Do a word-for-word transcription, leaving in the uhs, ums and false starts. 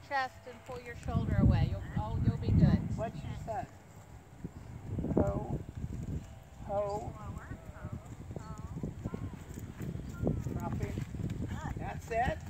chest and pull your shoulder away. You'll, oh, you'll be good. What she said. Ho, ho. Dropping. That's it.